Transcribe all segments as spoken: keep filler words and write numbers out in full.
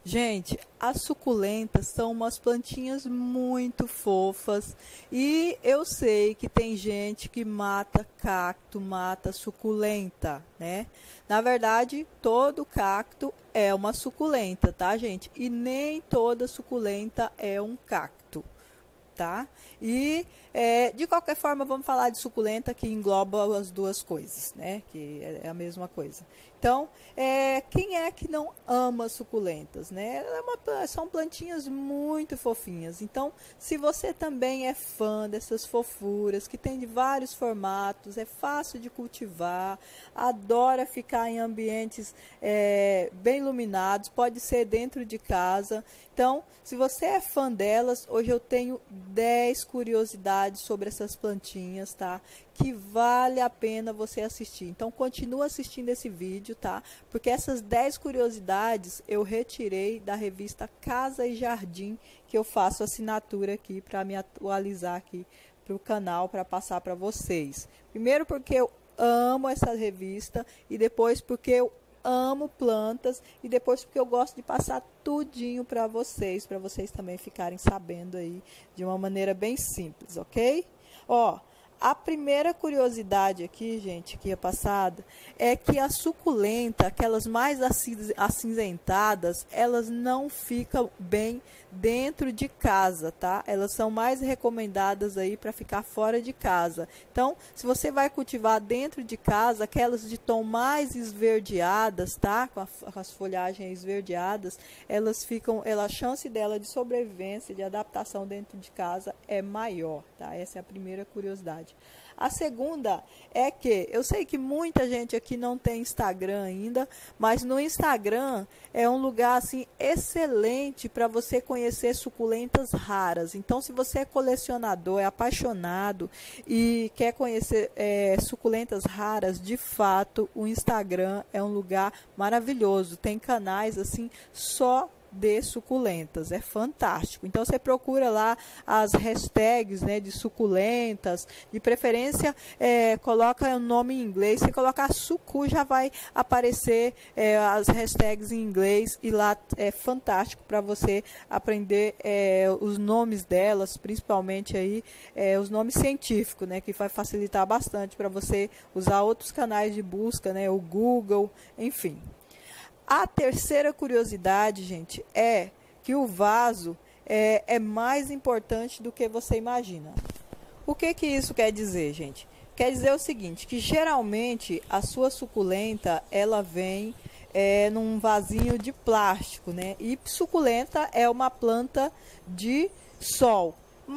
Gente, as suculentas são umas plantinhas muito fofas e eu sei que tem gente que mata cacto, mata suculenta, né? Na verdade, todo cacto é uma suculenta, tá, gente? E nem toda suculenta é um cacto, tá? E, é, de qualquer forma, vamos falar de suculenta que engloba as duas coisas, né? Que é a mesma coisa. Então, é, quem é que não ama suculentas, né? É uma, são plantinhas muito fofinhas. Então, se você também é fã dessas fofuras, que tem de vários formatos, é fácil de cultivar, adora ficar em ambientes é, bem iluminados, pode ser dentro de casa. Então, se você é fã delas, hoje eu tenho dez curiosidades sobre essas plantinhas, tá? Que vale a pena você assistir. Então, continua assistindo esse vídeo, tá? Porque essas dez curiosidades eu retirei da revista Casa e Jardim, que eu faço assinatura aqui para me atualizar aqui para o canal, para passar para vocês. Primeiro porque eu amo essa revista e depois porque eu amo plantas e depois porque eu gosto de passar tudinho para vocês, para vocês também ficarem sabendo aí de uma maneira bem simples, ok? Ó, a primeira curiosidade aqui, gente, que é passada, é que a suculenta, aquelas mais acinzentadas, elas não ficam bem dentro de casa, tá? Elas são mais recomendadas aí para ficar fora de casa. Então, se você vai cultivar dentro de casa, aquelas de tom mais esverdeadas, tá? Com, a, com as folhagens esverdeadas, elas ficam, ela, a chance dela de sobrevivência, de adaptação dentro de casa é maior, tá? Essa é a primeira curiosidade. A segunda é que, eu sei que muita gente aqui não tem Instagram ainda, mas no Instagram é um lugar assim excelente para você conhecer suculentas raras. Então, se você é colecionador, é apaixonado e quer conhecer é, suculentas raras, de fato, o Instagram é um lugar maravilhoso. Tem canais assim só de suculentas, é fantástico. Então você procura lá as hashtags, né, de suculentas, de preferência é, coloca o nome em inglês. Se colocar sucu já vai aparecer é, as hashtags em inglês e lá é fantástico para você aprender é, os nomes delas, principalmente aí é, os nomes científicos, né, que vai facilitar bastante para você usar outros canais de busca, né, o Google, enfim. A terceira curiosidade, gente, é que o vaso é, é mais importante do que você imagina. O que que isso quer dizer, gente? Quer dizer o seguinte, que geralmente a sua suculenta, ela vem é, num vasinho de plástico, né? E suculenta é uma planta de sol,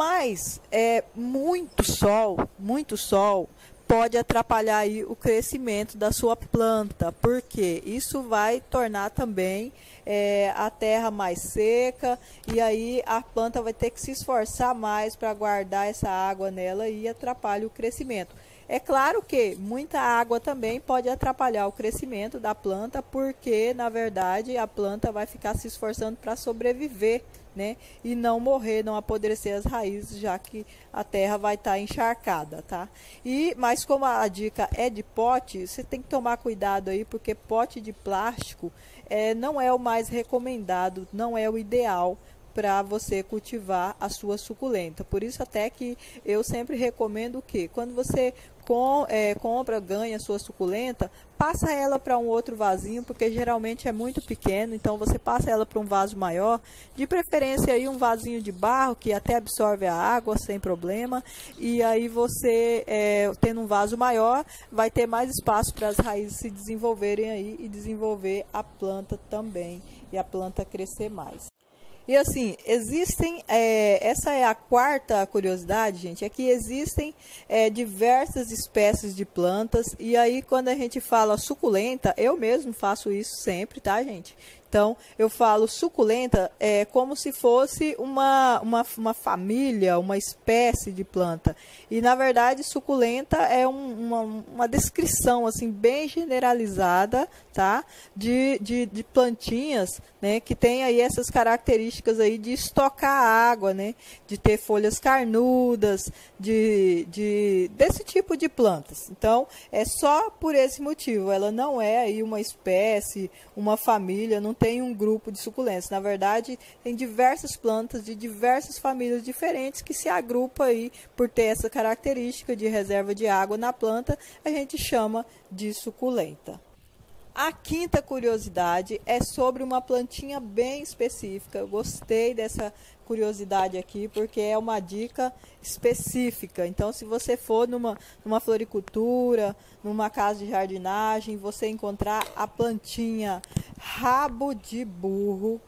mas é, muito sol, muito sol, pode atrapalhar aí o crescimento da sua planta, porque isso vai tornar também é, a terra mais seca e aí a planta vai ter que se esforçar mais para guardar essa água nela e atrapalha o crescimento. É claro que muita água também pode atrapalhar o crescimento da planta, porque, na verdade, a planta vai ficar se esforçando para sobreviver, né? E não morrer, não apodrecer as raízes, já que a terra vai estar encharcada, tá? E, mas como a dica é de pote, você tem que tomar cuidado aí, porque pote de plástico é, não é o mais recomendado, não é o ideal para você cultivar a sua suculenta. Por isso até que eu sempre recomendo que quando você com, é, compra, ganha a sua suculenta, passa ela para um outro vasinho, porque geralmente é muito pequeno, então você passa ela para um vaso maior, de preferência aí um vasinho de barro que até absorve a água sem problema, e aí você é, tendo um vaso maior, vai ter mais espaço para as raízes se desenvolverem aí e desenvolver a planta também, e a planta crescer mais. E assim, existem, é, essa é a quarta curiosidade, gente, é que existem é, diversas espécies de plantas, e aí quando a gente fala suculenta, eu mesmo faço isso sempre, tá, gente? Então, eu falo suculenta é como se fosse uma, uma, uma família, uma espécie de planta. E, na verdade, suculenta é um, uma, uma descrição assim, bem generalizada, tá? de, de, de plantinhas, né? Que tem aí essas características aí de estocar água, né? De ter folhas carnudas, de, de, desse tipo de plantas. Então, é só por esse motivo. Ela não é aí uma espécie, uma família, não tem um grupo de suculentas. Na verdade, tem diversas plantas de diversas famílias diferentes que se agrupam aí por ter essa característica de reserva de água na planta, a gente chama de suculenta. A quinta curiosidade é sobre uma plantinha bem específica. Eu gostei dessa curiosidade aqui porque é uma dica específica. Então, se você for numa, numa floricultura, numa casa de jardinagem, você encontrar a plantinha rabo de burro,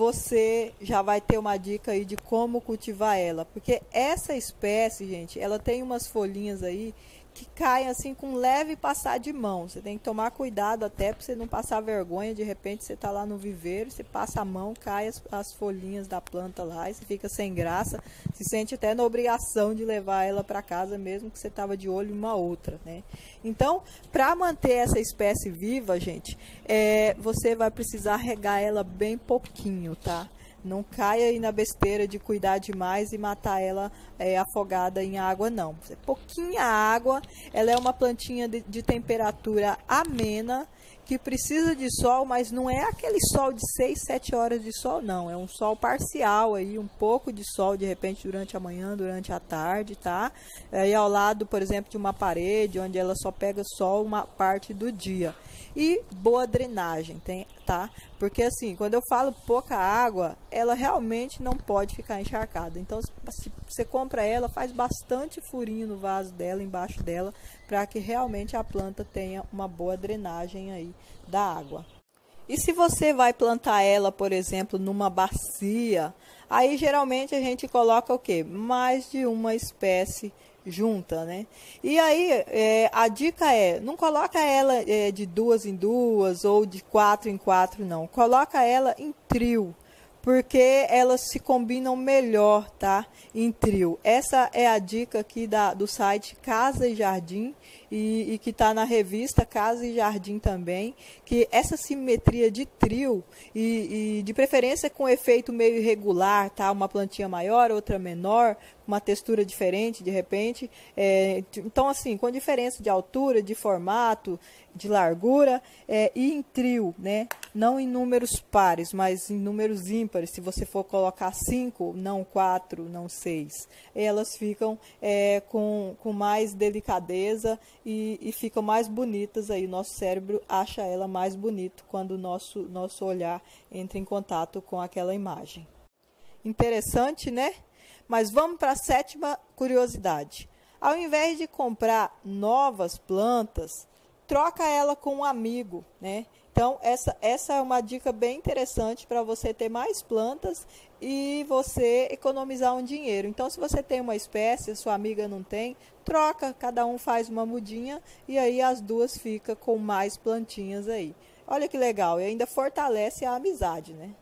você já vai ter uma dica aí de como cultivar ela. Porque essa espécie, gente, ela tem umas folhinhas aí que caem assim com leve passar de mão. Você tem que tomar cuidado até para você não passar vergonha. De repente você está lá no viveiro, você passa a mão, cai as, as folhinhas da planta lá e você fica sem graça. Se sente até na obrigação de levar ela para casa mesmo que você estava de olho em uma outra, né? Então, para manter essa espécie viva, gente, é, você vai precisar regar ela bem pouquinho, tá? Não caia aí na besteira de cuidar demais e matar ela é, afogada em água, não. Pouquinha água, ela é uma plantinha de, de temperatura amena, que precisa de sol, mas não é aquele sol de seis, sete horas de sol, não. É um sol parcial aí, um pouco de sol de repente durante a manhã, durante a tarde, tá? Aí ao lado, por exemplo, de uma parede, onde ela só pega sol uma parte do dia. E boa drenagem, tem, tá? Porque assim, quando eu falo pouca água, ela realmente não pode ficar encharcada. Então, se você compra ela, faz bastante furinho no vaso dela, embaixo dela, para que realmente a planta tenha uma boa drenagem aí da água. E se você vai plantar ela, por exemplo, numa bacia, aí geralmente a gente coloca o quê? Mais de uma espécie junta, né? E aí é, a dica é, não coloca ela é, de duas em duas ou de quatro em quatro, não. Coloca ela em trio, porque elas se combinam melhor, tá? Em trio. Essa é a dica aqui da, do site Casa e Jardim e, e que está na revista Casa e Jardim também, que essa simetria de trio e, e de preferência com efeito meio irregular, tá? Uma plantinha maior, outra menor, uma textura diferente de repente, é, então assim, com diferença de altura, de formato, de largura, é, e em trio, né? Não em números pares, mas em números ímpares. Se você for colocar cinco, não quatro, não seis, elas ficam é, com, com mais delicadeza e, e ficam mais bonitas aí. Nosso cérebro acha ela mais bonito quando o nosso, nosso olhar entra em contato com aquela imagem. Interessante, né? Mas vamos para a sétima curiosidade. Ao invés de comprar novas plantas, troca ela com um amigo, né? Então, essa, essa é uma dica bem interessante para você ter mais plantas e você economizar um dinheiro. Então, se você tem uma espécie, a sua amiga não tem, troca, cada um faz uma mudinha e aí as duas ficam com mais plantinhas aí. Olha que legal, e ainda fortalece a amizade, né?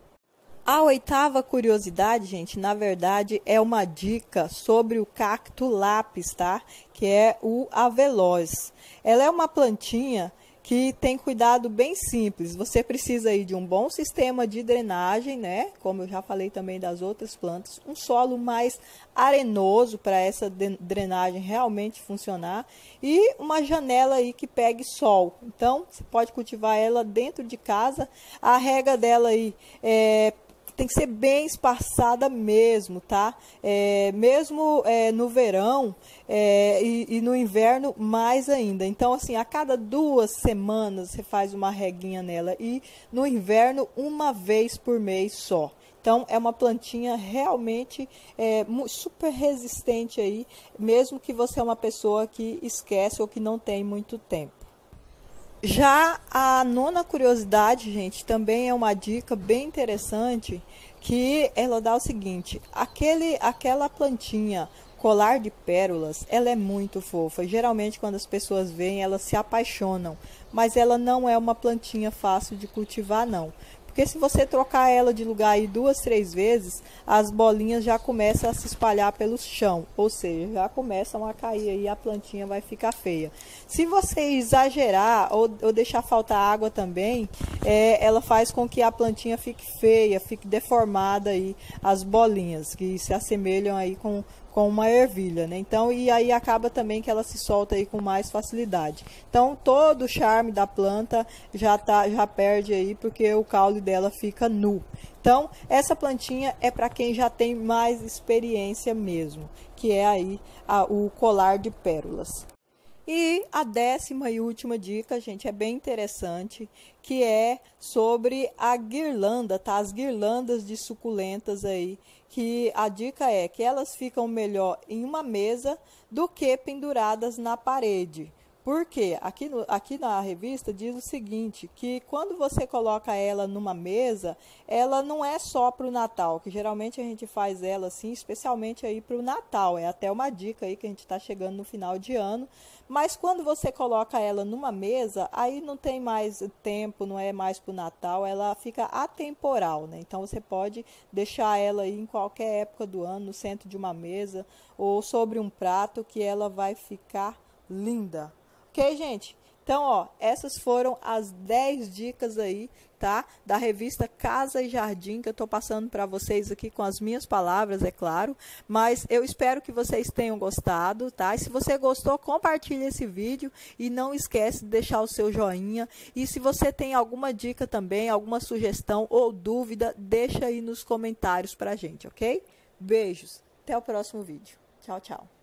A oitava curiosidade, gente, na verdade é uma dica sobre o cacto lápis, tá? Que é o aveloz. Ela é uma plantinha que tem cuidado bem simples. Você precisa aí de um bom sistema de drenagem, né? Como eu já falei também das outras plantas, um solo mais arenoso para essa drenagem realmente funcionar e uma janela aí que pegue sol. Então, você pode cultivar ela dentro de casa. A rega dela aí é tem que ser bem espaçada mesmo, tá? É, mesmo é, no verão é, e, e no inverno mais ainda. Então, assim, a cada duas semanas você faz uma reguinha nela e no inverno uma vez por mês só. Então, é uma plantinha realmente é, super resistente aí, mesmo que você é uma pessoa que esquece ou que não tem muito tempo. Já a nona curiosidade, gente, também é uma dica bem interessante, que ela dá o seguinte: aquele, aquela plantinha colar de pérolas, ela é muito fofa. Geralmente, quando as pessoas veem, elas se apaixonam, mas ela não é uma plantinha fácil de cultivar, não. Porque se você trocar ela de lugar aí duas, três vezes, as bolinhas já começam a se espalhar pelo chão. Ou seja, já começam a cair aí e a plantinha vai ficar feia. Se você exagerar ou, ou deixar faltar água também, é, ela faz com que a plantinha fique feia, fique deformada aí, as bolinhas, que se assemelham aí com, com uma ervilha, né? Então, e aí acaba também que ela se solta aí com mais facilidade. Então, todo o charme da planta já tá, já perde aí, porque o caule dela fica nu. Então, essa plantinha é para quem já tem mais experiência mesmo, que é aí a, o colar de pérolas. E a décima e última dica, gente, é bem interessante, que é sobre a guirlanda, tá? As guirlandas de suculentas aí, que a dica é que elas ficam melhor em uma mesa do que penduradas na parede. Por quê? Aqui, no, aqui na revista diz o seguinte, que quando você coloca ela numa mesa, ela não é só para o Natal, que geralmente a gente faz ela assim, especialmente aí para o Natal. É até uma dica aí que a gente está chegando no final de ano. Mas quando você coloca ela numa mesa, aí não tem mais tempo, não é mais para o Natal, ela fica atemporal, né? Então você pode deixar ela aí em qualquer época do ano, no centro de uma mesa ou sobre um prato, que ela vai ficar linda. Ok, gente? Então, ó, essas foram as dez dicas aí, tá? Da revista Casa e Jardim, que eu tô passando para vocês aqui com as minhas palavras, é claro. Mas eu espero que vocês tenham gostado, tá? E se você gostou, compartilhe esse vídeo e não esquece de deixar o seu joinha. E se você tem alguma dica também, alguma sugestão ou dúvida, deixa aí nos comentários pra gente, ok? Beijos, até o próximo vídeo. Tchau, tchau.